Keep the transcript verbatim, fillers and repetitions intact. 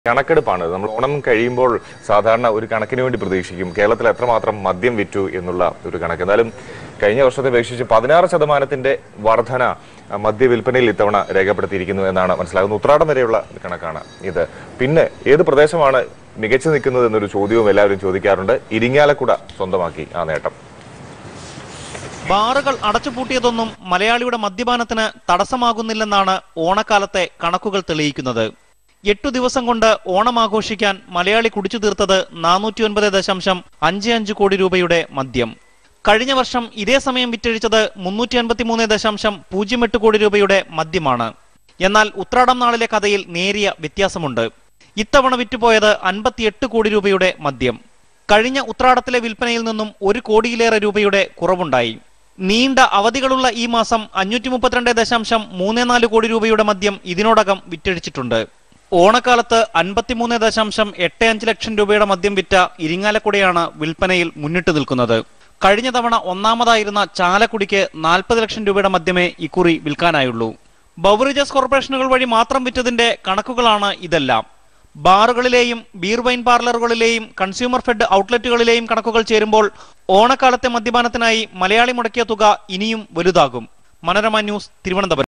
കണക്കെടുപ്പാണ്. നമ്മൾ ഓണം കഴിയുമ്പോൾ സാധാരണ ഒരു കണക്കിന് വേണ്ടി പ്രതീക്ഷിക്കും കേരളത്തിൽ എത്രമാത്രം മദ്യം വിറ്റു എന്നുള്ള ഒരു കണക്ക്. എന്നാലും കഴിഞ്ഞ വർഷത്തെ അപേക്ഷിച്ച് പതിനാറ് ശതമാനത്തിന്റെ വർധന മദ്യ വിൽപ്പനയിൽ ഇത്തവണ രേഖപ്പെടുത്തിയിരിക്കുന്നു എന്നാണ് മനസ്സിലാകുന്നത്. ഉത്രാടം വരെയുള്ള കണക്കാണ് ഇത്. പിന്നെ ഏത് പ്രദേശമാണ് മികച്ചു നിൽക്കുന്നത് എന്നൊരു ചോദ്യവും എല്ലാവരും ചോദിക്കാറുണ്ട്. ഇരിങ്ങാലക്കുട സ്വന്തമാക്കി ആ നേട്ടം. ബാറുകൾ അടച്ചുപൂട്ടിയതൊന്നും മലയാളിയുടെ മദ്യപാനത്തിന് തടസ്സമാകുന്നില്ലെന്നാണ് ഓണക്കാലത്തെ കണക്കുകൾ തെളിയിക്കുന്നത്. എട്ടു ദിവസം കൊണ്ട് ഓണം ആഘോഷിക്കാൻ മലയാളി കുടിച്ചു തീർത്തത് നാനൂറ്റി ഒൻപത് ദശാംശം അഞ്ച് അഞ്ച് കോടി രൂപയുടെ മദ്യം. കഴിഞ്ഞ വർഷം ഇതേ സമയം വിറ്റഴിച്ചത് മുന്നൂറ്റി അൻപത്തി മൂന്ന് ദശാംശം പൂജ്യം എട്ട് കോടി രൂപയുടെ മദ്യമാണ്. എന്നാൽ ഉത്രാടം നാളിലെ കഥയിൽ നേരിയ വ്യത്യാസമുണ്ട്. ഇത്തവണ വിറ്റുപോയത് അൻപത്തിയെട്ട് കോടി രൂപയുടെ മദ്യം. കഴിഞ്ഞ ഉത്രാടത്തിലെ വിൽപ്പനയിൽ നിന്നും ഒരു കോടിയിലേറെ രൂപയുടെ കുറവുണ്ടായി. നീണ്ട അവധികളുള്ള ഈ മാസം അഞ്ഞൂറ്റി മുപ്പത്തിരണ്ട് ദശാംശം മൂന്ന് നാല് കോടി രൂപയുടെ മദ്യം ഇതിനോടകം വിറ്റഴിച്ചിട്ടുണ്ട്. ഓണക്കാലത്ത് അൻപത്തിമൂന്ന് ദശാംശം എട്ട് അഞ്ച് ലക്ഷം രൂപയുടെ മദ്യം വിറ്റ ഇരിങ്ങാലക്കുടയാണ് വിൽപ്പനയിൽ മുന്നിട്ട് നിൽക്കുന്നത്. കഴിഞ്ഞ തവണ ഒന്നാമതായിരുന്ന ചാലക്കുടിക്ക് നാൽപ്പത് ലക്ഷം രൂപയുടെ മദ്യമേ ഇക്കുറി വിൽക്കാനായുള്ളൂ. ബവറേജസ് കോർപ്പറേഷനുകൾ വഴി മാത്രം വിറ്റതിന്റെ കണക്കുകളാണ് ഇതെല്ലാം. ബാറുകളിലെയും ബീർ വൈൻ പാർലറുകളിലെയും കൺസ്യൂമർ ഫെഡ് ഔട്ട്ലെറ്റുകളിലെയും കണക്കുകൾ ചേരുമ്പോൾ ഓണക്കാലത്തെ മദ്യപാനത്തിനായി മലയാളി മുടക്കിയ തുക ഇനിയും വലുതാകും. മനോരമ ന്യൂസ്, തിരുവനന്തപുരം.